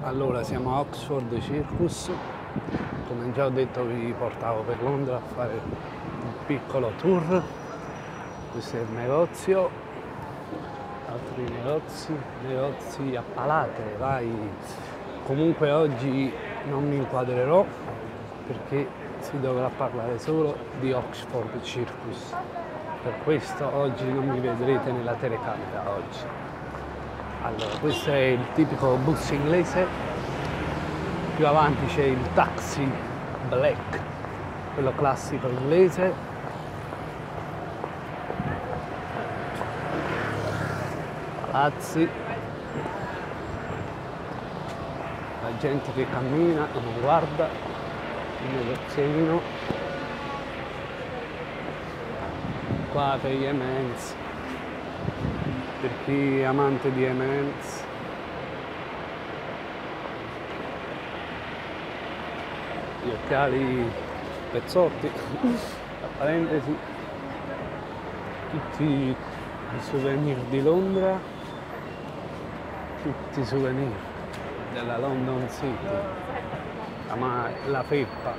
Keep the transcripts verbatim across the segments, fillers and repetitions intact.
Allora, siamo a Oxford Circus, come già ho detto vi portavo per Londra a fare un piccolo tour. Questo è il negozio, altri negozi, negozi a palate, vai. Comunque oggi non mi inquadrerò perché si dovrà parlare solo di Oxford Circus, per questo oggi non mi vedrete nella telecamera oggi. Allora, questo è il tipico bus inglese, più avanti c'è il taxi black, quello classico inglese. Palazzi, la gente che cammina e non guarda, il negoziino, qua per gli emme and esse. Per chi è amante di emme and esse, gli occhiali pezzotti, tra parentesi, tutti i souvenir di Londra, tutti i souvenir della London City, la, la felpa,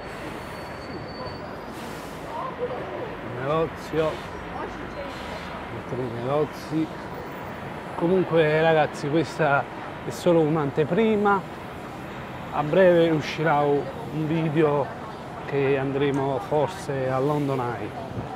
il negozio, altri negozi. Comunque ragazzi, questa è solo un'anteprima, a breve uscirà un video che andremo forse a London Eye.